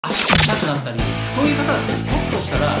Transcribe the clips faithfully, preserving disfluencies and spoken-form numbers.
足が痛くなったり、そういう方はひょっとしたら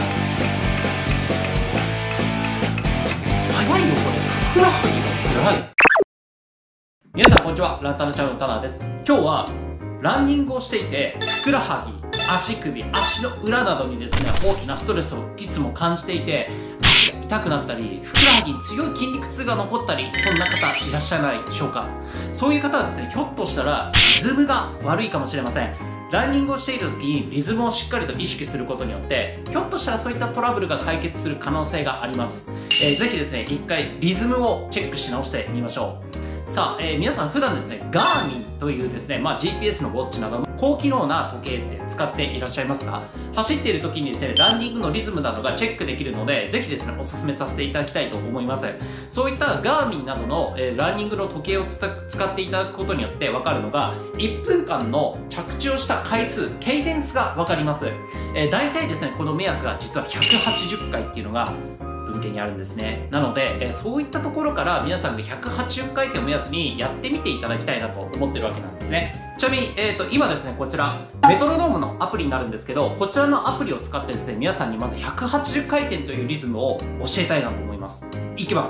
早いよこれ、ふくらはぎが辛い。皆さんこんにちは、ランタナチャンネルのタナです。今日はランニングをしていてふくらはぎ、足首、足の裏などにですね大きなストレスをいつも感じていて、足が痛くなったりふくらはぎに強い筋肉痛が残ったり、そんな方いらっしゃらないでしょうか。そういう方はですね、ひょっとしたらリズムが悪いかもしれません。ランニングをしている時にリズムをしっかりと意識することによって、ひょっとしたらそういったトラブルが解決する可能性があります。えー、ぜひですね一回リズムをチェックし直してみましょう。さあ、えー、皆さん普段ですね、ガーミンというですね、まあ、ジーピーエス のウォッチなどの高機能な時計って使っていらっしゃいますか？走っている時にですね、ランニングのリズムなどがチェックできるので、ぜひですね、お勧めさせていただきたいと思います。そういったガーミンなどの、えー、ランニングの時計を使っていただくことによって分かるのが、いっぷんかんの着地をした回数、ケイデンスが分かります。えー、大体ですね、この目安が実はひゃくはちじゅっかいっていうのが文献にあるんですね。なので、えー、そういったところから皆さんがひゃくはちじゅっかいってを目安にやってみていただきたいなと思ってるわけなんですね。ちなみに、えーと、今ですね、こちらメトロノームのアプリになるんですけど、こちらのアプリを使ってですね、皆さんにまずひゃくはちじゅっかいてんというリズムを教えたいなと思います。いきます。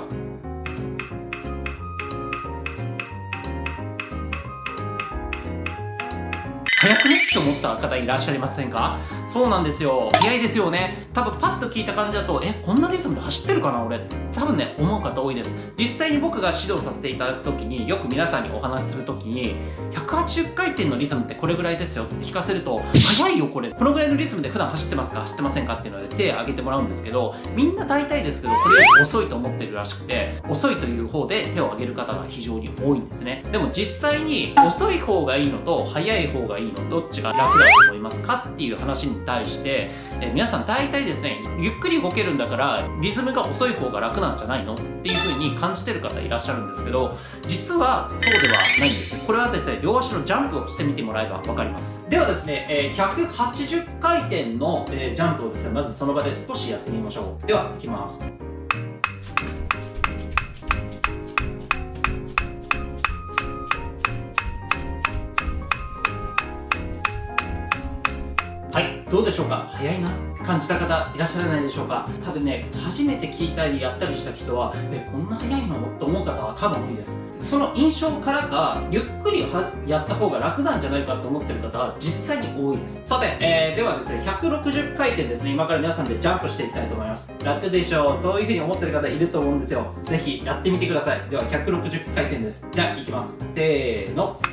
早くねって思った方いらっしゃいませんか？そうなんですよ。早いですよね。多分パッと聞いた感じだと、え、こんなリズムで走ってるかな俺。多分ね、思う方多いです。実際に僕が指導させていただくときに、よく皆さんにお話しするときに、ひゃくはちじゅっかいてんのリズムってこれぐらいですよって聞かせると、早いよこれ。このぐらいのリズムで普段走ってますか走ってませんかっていうので手を挙げてもらうんですけど、みんな大体ですけど、これより遅いと思ってるらしくて、遅いという方で手を挙げる方が非常に多いんですね。でも実際に遅い方がいいのと速い方がいいの、どっちが楽だと思いますかっていう話に対して、えー、皆さん大体ですね、ゆっくり動けるんだからリズムが遅い方が楽なんじゃないのっていう風に感じてる方いらっしゃるんですけど、実はそうではないんです。これはですね、両足のジャンプをしてみてもらえば分かります。ではですね、えー、ひゃくはちじゅっかいてんの、えー、ジャンプをですね、まずその場で少しやってみましょう。では、いきます。はい、どうでしょうか？早いなって感じた方いらっしゃらないでしょうか？多分ね、初めて聞いたりやったりした人は、え、こんな早いのと思う方は多分多いです。その印象からか、ゆっくりはやった方が楽なんじゃないかと思ってる方は実際に多いです。さて、えー、ではですね、ひゃくろくじゅっかいてんですね、今から皆さんでジャンプしていきたいと思います。楽でしょう？そういう風に思ってる方いると思うんですよ。ぜひやってみてください。では、ひゃくろくじゅっかいてんです。じゃあ、いきます。せーの。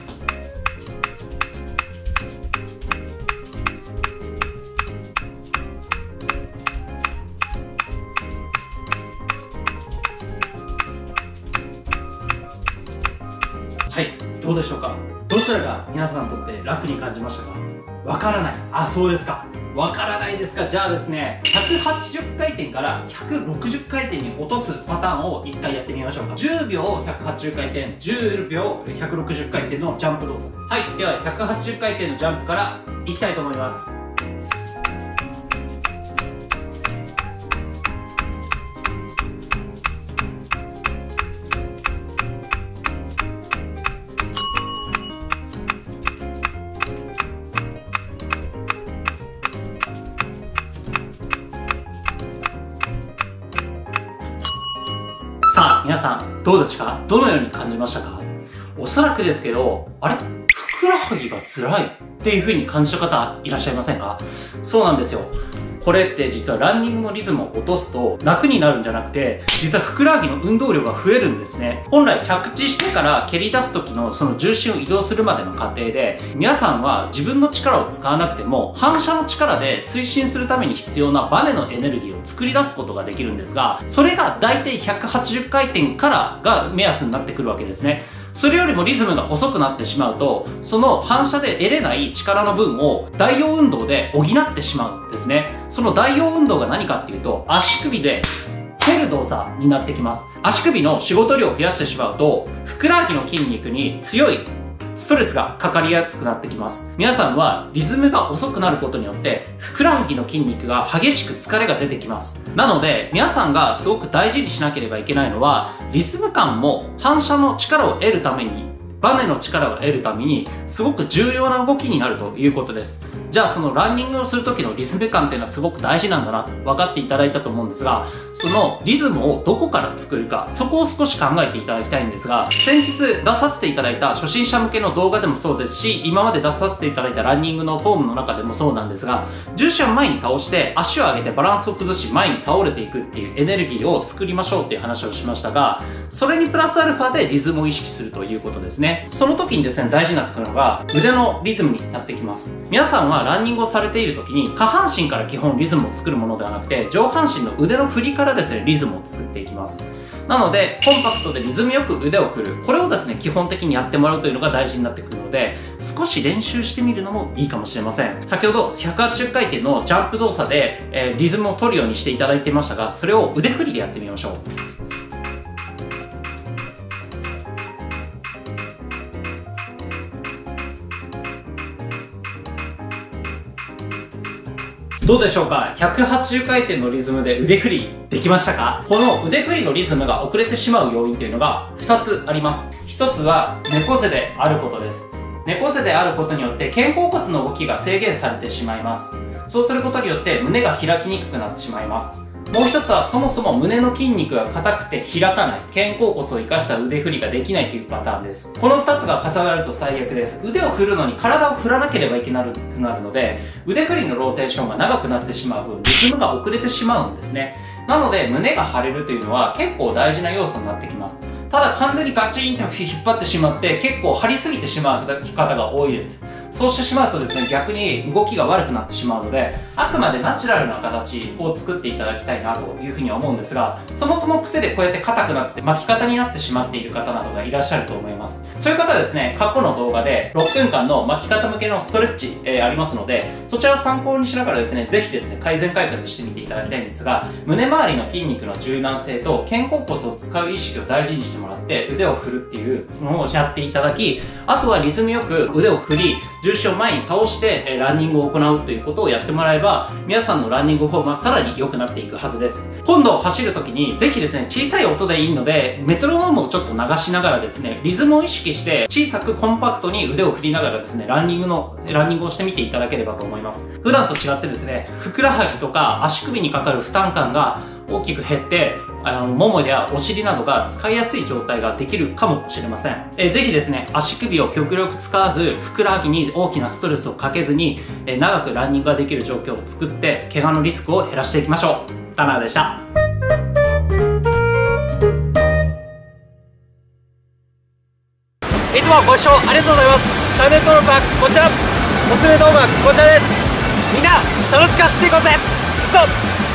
はい、どうでしょうか？どちらが皆さんにとって楽に感じましたか？わからない。あ、そうですか。わからないですか。じゃあですね、ひゃくはちじゅっかいてんからひゃくろくじゅっかいてんに落とすパターンをいっかいやってみましょうか。じゅうびょうひゃくはちじゅっかいてん、じゅうびょうひゃくろくじゅっかいてんのジャンプ動作です。はい、ではひゃくはちじゅっかいてんのジャンプからいきたいと思います。さあ皆さんどうですか？どのように感じましたか？おそらくですけど、あれ？ふくらはぎが辛いっていう風に感じた方いらっしゃいませんか？そうなんですよ。これって実はランニングのリズムを落とすと楽になるんじゃなくて、実はふくらはぎの運動量が増えるんですね。本来着地してから蹴り出す時のその重心を移動するまでの過程で、皆さんは自分の力を使わなくても反射の力で推進するために必要なバネのエネルギーを作り出すことができるんですが、それが大体ひゃくはちじゅっかいてんからが目安になってくるわけですね。それよりもリズムが遅くなってしまうと、その反射で得れない力の分を代用運動で補ってしまうんですね。その代用運動が何かっていうと、足首で蹴る動作になってきます。足首の仕事量を増やしてしまうと、ふくらはぎの筋肉に強いストレスがかかりやすくなってきます。皆さんはリズムが遅くなることによってふくらはぎの筋肉が激しく疲れが出てきます。なので皆さんがすごく大事にしなければいけないのは、リズム感も反射の力を得るために、バネの力を得るためにすごく重要な動きになるということです。 じゃあそのランニングをする時のリズム感っていうのはすごく大事なんだなと分かっていただいたと思うんですが、そのリズムをどこから作るか、そこを少し考えていただきたいんですが、先日出させていただいた初心者向けの動画でもそうですし、今まで出させていただいたランニングのフォームの中でもそうなんですが、重心を前に倒して足を上げてバランスを崩し前に倒れていくっていうエネルギーを作りましょうっていう話をしましたが、それにプラスアルファでリズムを意識するということですね。その時にですね、大事になってくるのが腕のリズムになってきます。皆さんはランニングをされている時に下半身から基本リズムを作るものではなくて、上半身の腕の振りからですね、リズムを作っていきます。なので、コンパクトでリズムよく腕を振る。これをですね、基本的にやってもらうというのが大事になってくるので、少し練習してみるのもいいかもしれません。先ほどひゃくはちじゅっかいてんのジャンプ動作で、えー、リズムを取るようにしていただいてましたが、それを腕振りでやってみましょう。どうでしょうか？ ひゃくはちじゅっかいてんのリズムで腕振りできましたか？この腕振りのリズムが遅れてしまう要因というのがふたつあります。ひとつは猫背であることです。猫背であることによって肩甲骨の動きが制限されてしまいます。そうすることによって胸が開きにくくなってしまいます。もう一つはそもそも胸の筋肉が硬くて開かない、肩甲骨を生かした腕振りができないというパターンです。このふたつが重なると最悪です。腕を振るのに体を振らなければいけなくなるので、腕振りのローテーションが長くなってしまう分、リズムが遅れてしまうんですね。なので胸が張れるというのは結構大事な要素になってきます。ただ完全にガチンと引っ張ってしまって結構張りすぎてしまう方が多いです。そうしてしまうとですね、逆に動きが悪くなってしまうので、あくまでナチュラルな形を作っていただきたいなというふうには思うんですが、そもそも癖でこうやって硬くなって巻き方になってしまっている方などがいらっしゃると思います。そういう方はですね、過去の動画でろっぷんかんの巻き方向けのストレッチ、えー、ありますので、そちらを参考にしながらですね、ぜひですね、改善開発してみていただきたいんですが、胸周りの筋肉の柔軟性と肩甲骨を使う意識を大事にしてもらって腕を振るっていうのをやっていただき、あとはリズムよく腕を振り、重心を前に倒してえランニングを行うということをやってもらえば、皆さんのランニングフォームはさらに良くなっていくはずです。今度走るときにぜひですね、小さい音でいいのでメトロノームをちょっと流しながらですね、リズムを意識して小さくコンパクトに腕を振りながらですね、ランニングのランニングをしてみていただければと思います。普段と違ってですね、ふくらはぎとか足首にかかる負担感が大きく減って、あの、ももやお尻などが使いやすい状態ができるかもしれません。えー、ぜひですね、足首を極力使わず、ふくらはぎに大きなストレスをかけずに、えー、長くランニングができる状況を作って、怪我のリスクを減らしていきましょう。タナーでした。 いつもご視聴ありがとうございます。チャンネル登録はこちら。おすすめ動画はこちらです。みんな楽しく走っていこうぜ。行くぞ。